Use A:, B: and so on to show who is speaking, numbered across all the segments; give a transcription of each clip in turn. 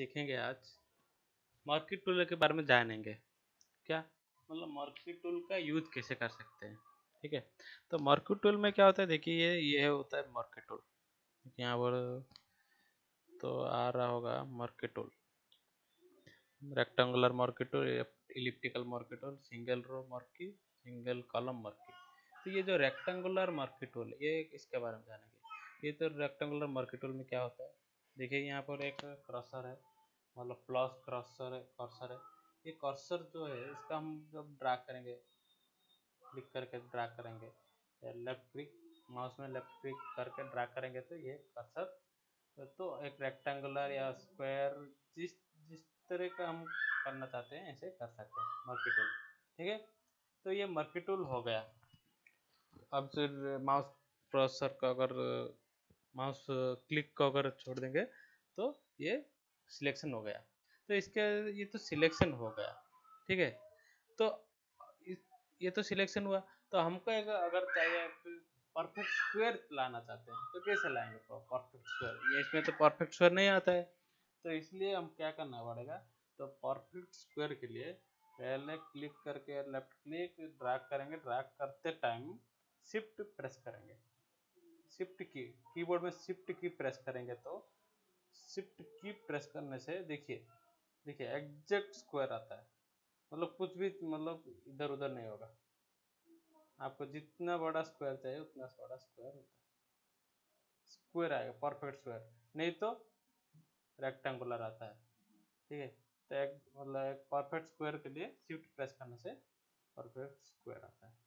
A: सीखेंगे आज market tool के बारे में जानेंगे। क्या मतलब मार्केट टूल का यूज कैसे कर सकते हैं, ठीक है। तो मार्केट टूल में क्या होता है, देखिए ये होता है मार्केट टूल। यहाँ पर तो आ रहा होगा market tool, rectangular market tool, elliptical market tool, single row marquee, single column marquee. तो ये जो रेक्टेंगुलर मार्केट टूल ये इसके बारे में जानेंगे। ये तो रेक्टेंगुलर मार्केट टूल में क्या होता है, देखिए यहाँ पर एक क्रसर है, मतलब प्लस कर्सर है। ये कर्सर जो है इसका हम जब ड्रैग करेंगे, क्लिक करके ड्रैग करेंगे, लेफ्ट क्लिक माउस में लेफ्ट क्लिक करके ड्रैग करेंगे तो ये कर्सर तो एक रेक्टेंगुलर या स्क्वायर जिस जिस तरह का हम करना चाहते हैं ऐसे कर सकते हैं मार्केट टूल, ठीक है। तो ये मार्केट टूल हो गया। अब फिर माउस कर्सर का अगर माउस क्लिक को अगर छोड़ देंगे तो ये सिलेक्शन हो गया। तो इसके ये तो सिलेक्शन हो गया, ठीक है। तो ये तो सिलेक्शन हुआ। तो हमको अगर चाहिए परफेक्ट स्क्वायर लाना चाहते हैं तो कैसे लाएंगे परफेक्ट स्क्वायर, ये इसमें तो परफेक्ट स्क्वायर नहीं आता है। तो इसलिए हम क्या करना पड़ेगा, तो परफेक्ट स्क्वायर के लिए पहले क्लिक करके लेफ्ट क्लिक ड्रैग करेंगे, ड्रैग करते टाइम शिफ्ट प्रेस करेंगे, शिफ्ट की कीबोर्ड में शिफ्ट की प्रेस करेंगे तो शिफ्ट की प्रेस करने से देखिए एग्जैक्ट स्क्वायर आता है, मतलब कुछ भी मतलब इधर उधर नहीं होगा। आपको जितना बड़ा स्क्वायर चाहिए उतना बड़ा स्क्वायर होता है, स्क्वायर आएगा परफेक्ट स्क्वायर, नहीं तो रेक्टेंगुलर आता है, ठीक है। तो एक मतलब एक परफेक्ट स्क्वायर के लिए शिफ्ट प्रेस करने से परफेक्ट स्क्वायर आता है।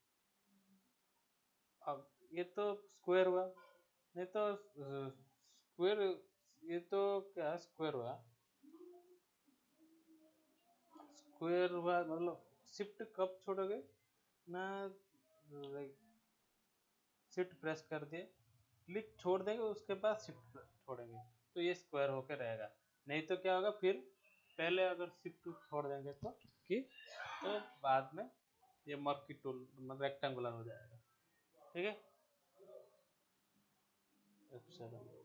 A: अब ये तो स्क्वायर हुआ, नहीं तो स्क्वायर, ये तो क्या स्क्वायर हुआ, स्क्वायर हुआ मतलब शिफ्ट कब छोड़ोगे ना, शिफ्ट प्रेस कर दिए, क्लिक छोड़ देंगे उसके बाद शिफ्ट छोड़ेंगे तो ये स्क्वायर होकर रहेगा। नहीं तो क्या होगा, फिर पहले अगर शिफ्ट छोड़ देंगे तो कि तो बाद में ये मार्केट टूल मतलब रेक्टेंगुलर हो जाएगा, ठीक है।